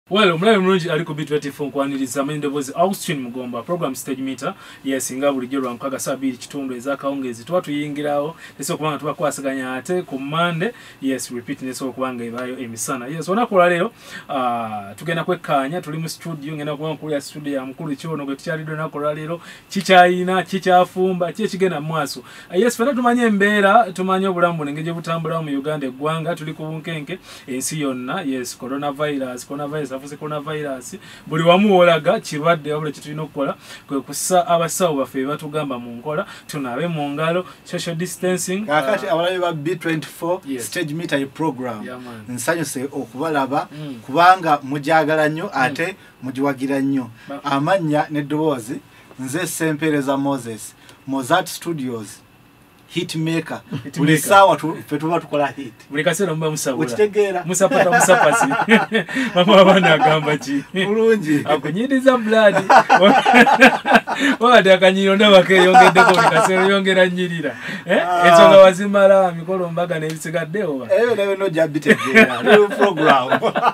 Well, omulayo mulungi ali ku B24 nkwaniriza amendobozi Austin Mugomba program stage meter yes nga bulijjo lwa nkaga sabiri kitundu ezakawungezi tuba tuyingirawo nese okubanga tuba kwasaganya ate ku Monday yes repeat nese okubanga ebayo emisana yes onakola lero tugenda kwekkaanya tuli mu studio ngenda kuba nkulya studio ya mukulu kyono gwe tukyalidde nakola lero kikyayina kikyafumba kigenda mu maaso yes fena tumanye embeera tumanye obulamu bunengeje butambula mu Uganda eggwanga tuli ku bunkenke ensi yonna yes coronavirus coronavirus buli wamu olaga kirwadde wabula kitulina okukola kwe kussa abasawo baffe batugamba mu nkola tunabe mu ngalo social distancing kakati abalabe ba B24 stage meter program nsanyuse okubalaba kubanga mujagala nnyo ate mujiwagira nnyo amanya n'eddoboozi nze Sempereza Moses Mozart Studios hitmaker buli sawa tuba tukola hit buli kaseera mba musabula ukitegeera musapata musapasi mama abana agamba ki bulungi akunyiriza blood wabade akanyiro ndabake yongeddeko buli kaseera yongera nyirira ensonga wazimala mikolo mbaga n'ebisigadde oba nawe nojja bitegeera new program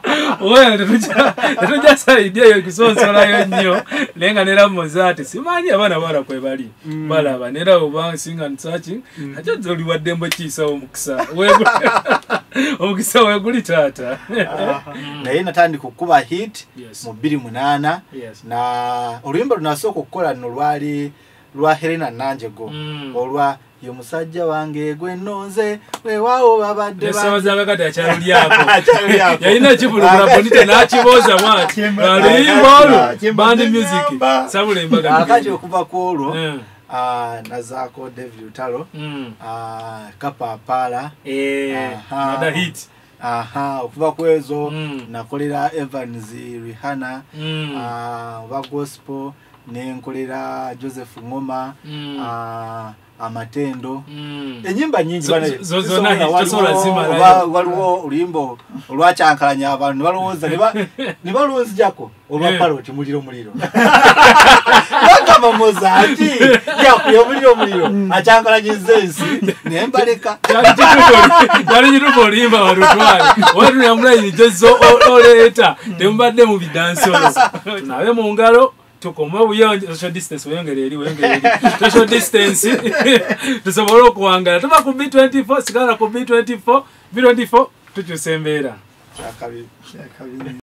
tetujja saidia yo kisonsolayo nnyo naye nga nera Mozart simanyi abaana bala kwe bali balaba nera oba singa searching acha zoli wadembo kisa omukisa omukisa weguli tata naye natandika okuba hit mu 28 na oluyimba lunasooka okukola nno lwa Helena Nanjego olwa yomusajja wange gwe nonze weewaawo babadde basawaza kati akyalo lyako yalina kibulugula bonite n'akiboza mwati aluyimba olwo band music sabula embaga akati okuva ku olwo nazaako David Lutalo Kapapala nada hit okuva kwezo nakolera Evans Rihanna wa gospel nenkolera Joseph Ngoma amatendo enyimba nyingi bana zona waliwo oluyimbo olwacyankalanya abantu ne balowooza jako olwa paroti muliro bakama Mozart yakuye muliro acyankalanyiza ensi nembaleka yali nyituko oluyimba walutwale watu yamulayini jezo oleta tembadde mu bidansolo tunabe mu ngalo tukoma buyonje social distance weyongere social distance tusobola okuwangala tuba ku B24 sigala ku B24 tukyusembeera chakabi